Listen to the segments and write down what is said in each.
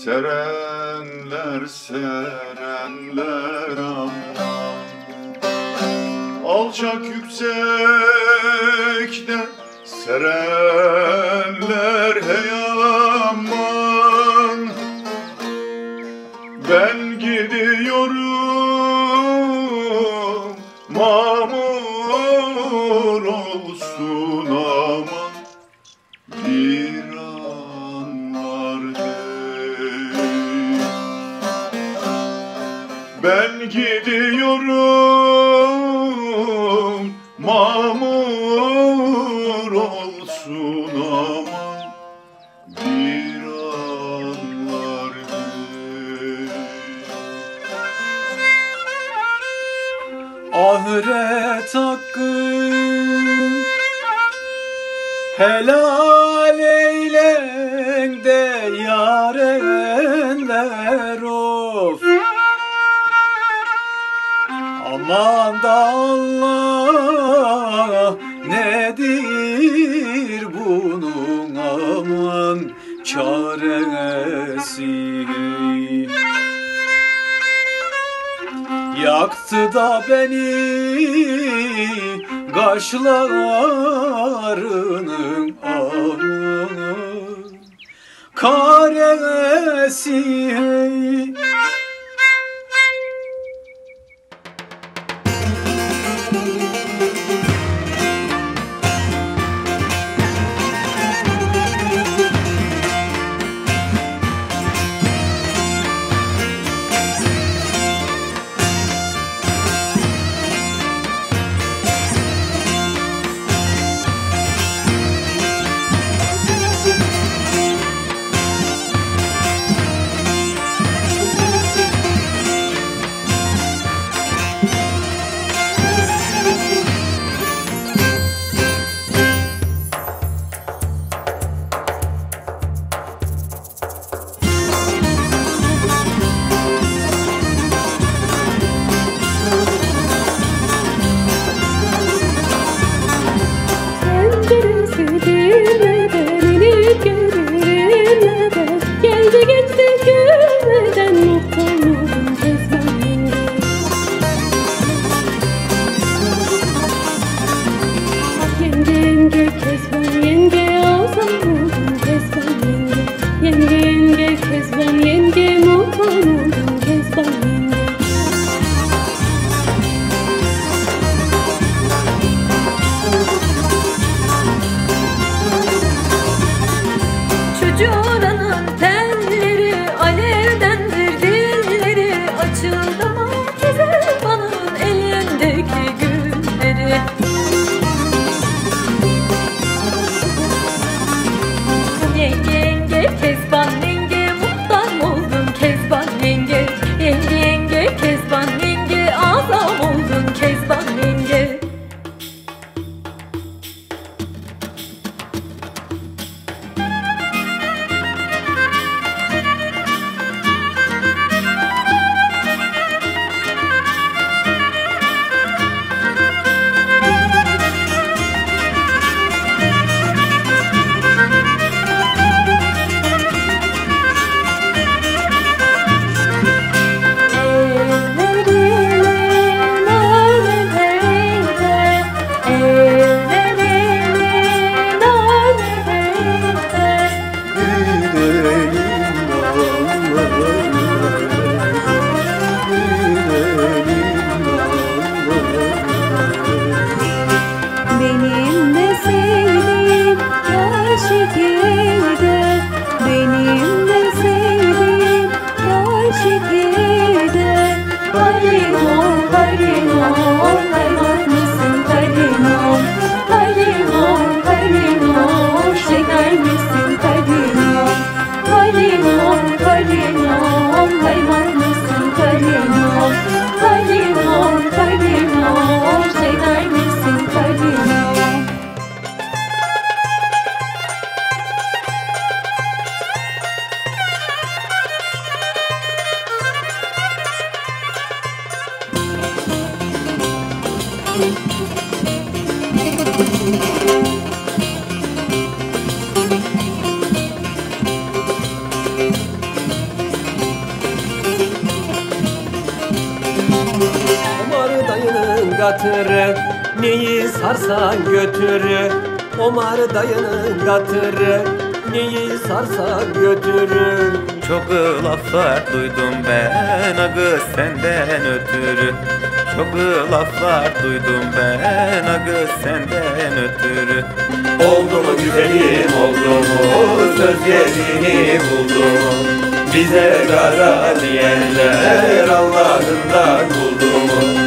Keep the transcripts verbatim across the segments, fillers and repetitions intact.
serenler serenler aman. Alçak yüksekte serenler hey aman. Ben gidiyorum mamur olsun aman. Bir anlar hey. Ben gidiyorum mamur olsun aman. Bir anlar hey. Ahiret hakkı helal eylen de yarenler of. Aman da Allah nedir bunun aman çaresi. Yaktı da beni kaşlarının aman karesi hey. katırı, neyi sarsan götürü. Omar dayının katırı, neyi sarsan götürü. Çok laflar duydum ben agı senden ötürü. Çok laflar duydum ben agı senden ötürü. Oldu mu güzelim oldu mu, söz yerini buldu mu? Bize kara diyenler Allah'ından buldu mu?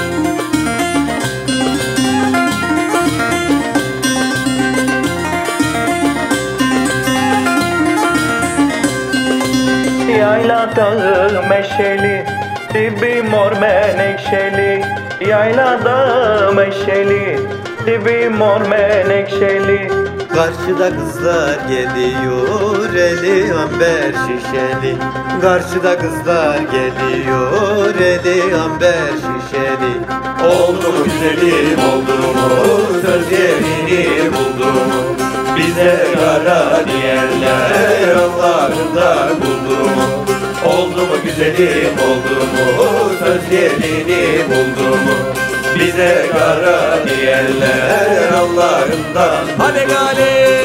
Yayla dağı meşeli, dibi mor menekşeli. Yayla dağı meşeli, dibi mor menekşeli. Karşıda kızlar geliyor, eli amber şişeli. Karşıda kızlar geliyor, eli amber şişeli. Oldu mu güzelim oldu mu, söz yerini buldu mu? Bize kara diyenler Allah'ından buldu mu? Oldu mu güzelim oldu mu, söz yerini buldu mu? Bize kara diyenler Allah'ından. Hadi galip!